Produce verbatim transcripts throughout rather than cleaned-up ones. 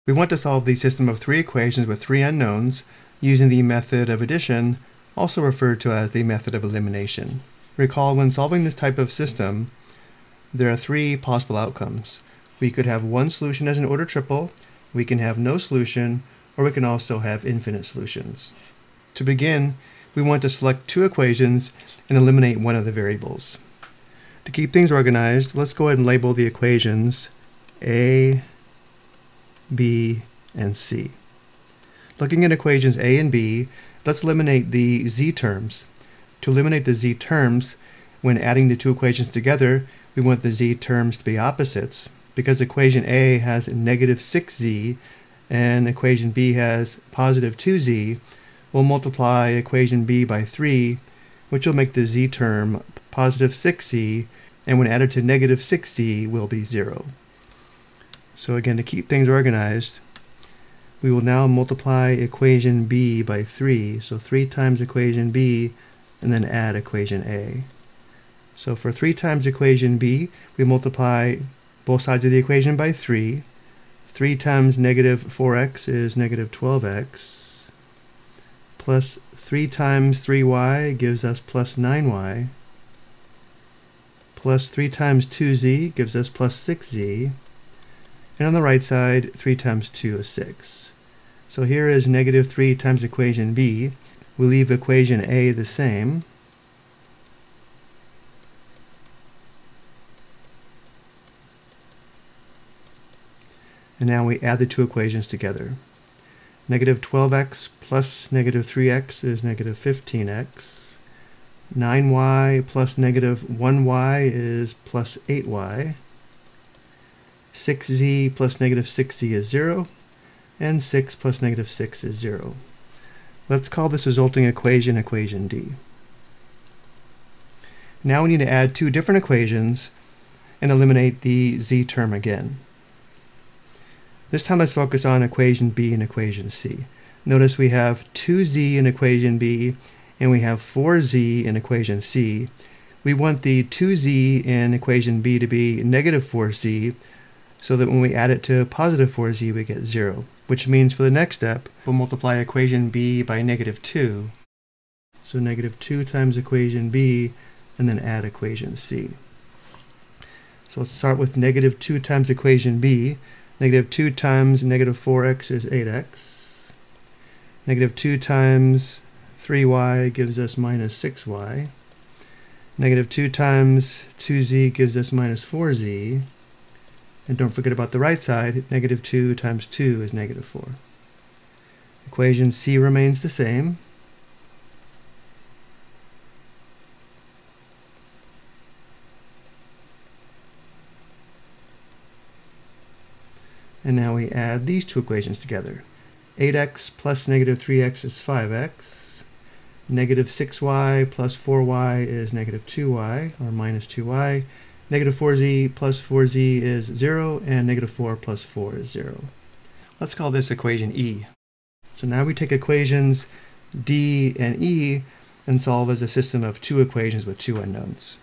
We want to solve the system of three equations with three unknowns using the method of addition, also referred to as the method of elimination. Recall, when solving this type of system, there are three possible outcomes. We could have one solution as an order triple, we can have no solution, or we can also have infinite solutions. To begin, we want to select two equations and eliminate one of the variables. To keep things organized, let's go ahead and label the equations A, B, and C. Looking at equations A and B, let's eliminate the z terms. To eliminate the z terms, when adding the two equations together, we want the z terms to be opposites. Because equation A has negative six z and equation B has positive two z, we'll multiply equation B by three, which will make the z term positive six z, and when added to negative six z will be zero. So again, to keep things organized, we will now multiply equation B by three, so three times equation B, and then add equation A. So for three times equation B, we multiply both sides of the equation by three. three times negative four x is negative twelve x, plus three times three y gives us plus nine y, plus three times two z gives us plus six z, and on the right side, three times two is six. So here is negative three times equation B. We leave equation A the same. And now we add the two equations together. Negative twelve x plus negative three x is negative fifteen x. nine y plus negative one y is plus eight y. six z plus negative six z is zero. And six plus negative six is zero. Let's call this resulting equation equation D. Now we need to add two different equations and eliminate the z term again. This time let's focus on equation B and equation C. Notice we have two z in equation B and we have four z in equation C. We want the two z in equation B to be negative four z, so that when we add it to positive four z we get zero, which means for the next step we'll multiply equation B by negative two. So negative two times equation B and then add equation C. So let's start with negative two times equation B. Negative two times negative four x is eight x. Negative two times three y gives us minus six y. Negative two times two z gives us minus four z. And don't forget about the right side, negative two times two is negative four. Equation C remains the same. And now we add these two equations together. eight x plus negative three x is five x. Negative six y plus four y is negative two y, or minus two y. Negative four z plus four z is zero, and negative four plus four is zero. Let's call this equation E. So now we take equations D and E and solve as a system of two equations with two unknowns.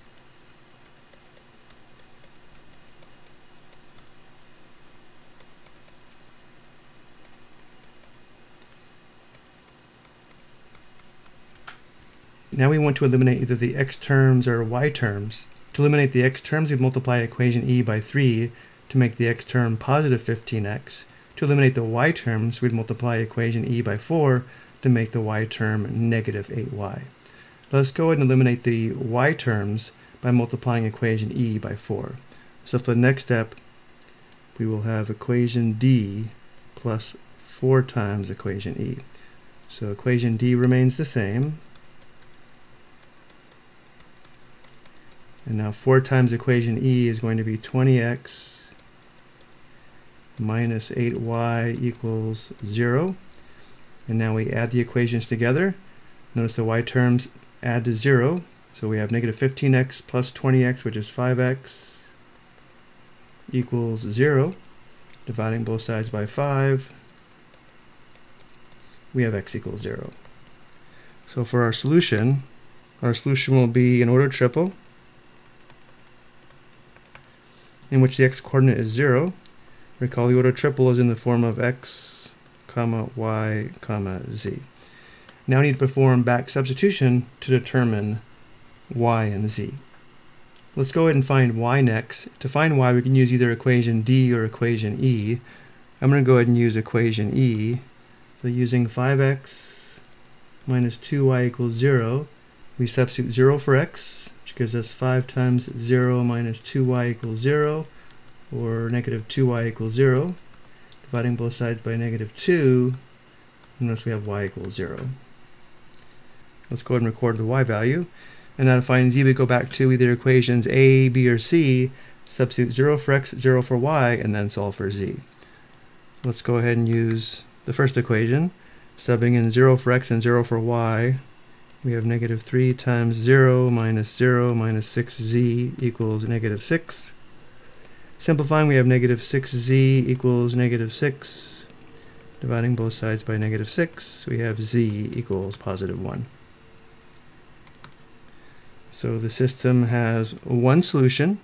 Now we want to eliminate either the x terms or y terms. To eliminate the x terms, we multiply equation E by three to make the x term positive fifteen x. To eliminate the y terms, we'd multiply equation E by four to make the y term negative eight y. Let's go ahead and eliminate the y terms by multiplying equation E by four. So for the next step, we will have equation D plus four times equation E. So equation D remains the same. And now four times equation E is going to be twenty x minus eight y equals zero. And now we add the equations together. Notice the y terms add to zero. So we have negative fifteen x plus twenty x, which is five x, equals zero. Dividing both sides by five, we have x equals zero. So for our solution, our solution will be an ordered triple, in which the x-coordinate is zero, Recall the order triple is in the form of x, comma, y, comma, z. Now we need to perform back substitution to determine y and z. Let's go ahead and find y next. To find y, we can use either equation D or equation E. I'm going to go ahead and use equation E. So using five x minus two y equals zero, we substitute zero for x, which gives us five times zero minus two y equals zero, or negative two y equals zero. Dividing both sides by negative two, notice we have y equals zero. Let's go ahead and record the y value. And now to find z, we go back to either equations A, B, or C, substitute zero for x, zero for y, and then solve for z. Let's go ahead and use the first equation. Subbing in zero for x and zero for y, we have negative three times zero minus zero minus six z equals negative six. Simplifying, we have negative six z equals negative six. Dividing both sides by negative six, we have z equals positive one. So the system has one solution,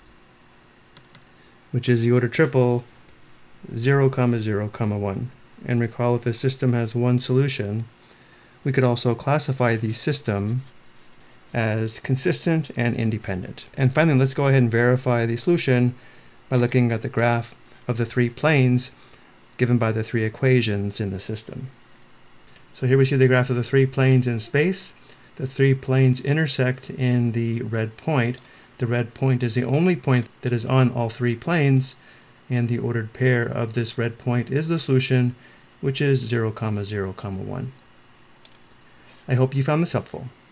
which is the order triple zero, comma, zero, comma, one. And recall, if a system has one solution, we could also classify the system as consistent and independent. And finally, let's go ahead and verify the solution by looking at the graph of the three planes given by the three equations in the system. So here we see the graph of the three planes in space. The three planes intersect in the red point. The red point is the only point that is on all three planes, and the ordered pair of this red point is the solution, which is zero, comma, zero, comma, one. I hope you found this helpful.